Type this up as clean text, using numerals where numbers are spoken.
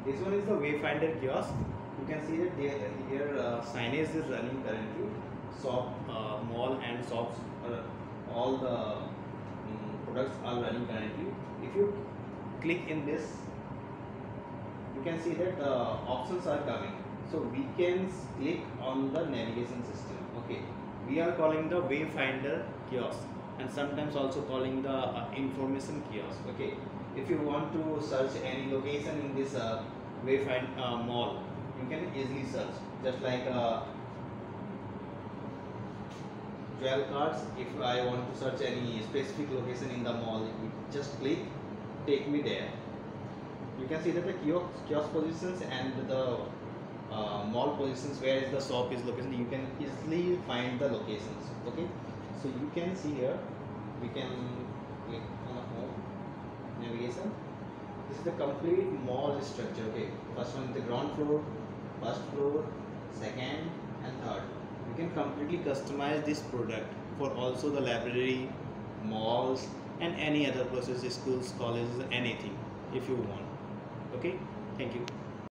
This one is the Wayfinder kiosk. You can see that here signage is running currently. Shop, mall and shops, all the products are running currently. If you click in this, you can see that options are coming. So we can click on the navigation system. Okay, we are calling the Wayfinder kiosk and sometimes also calling the information kiosk. Okay, if you want to search any location in this Wayfind mall, you can easily search, just like jewel cards. If I want to search any specific location in the mall, you just click, take me there. You can see that the kiosk positions and the mall positions, where is the shop is located, you can easily find the locations. Okay, so you can see here, we can click on the home navigation. This is the complete mall structure. Okay, first one is the ground floor, first floor, second and third. You can completely customize this product for also the library, malls and any other places, schools, colleges, anything if you want. Okay, thank you.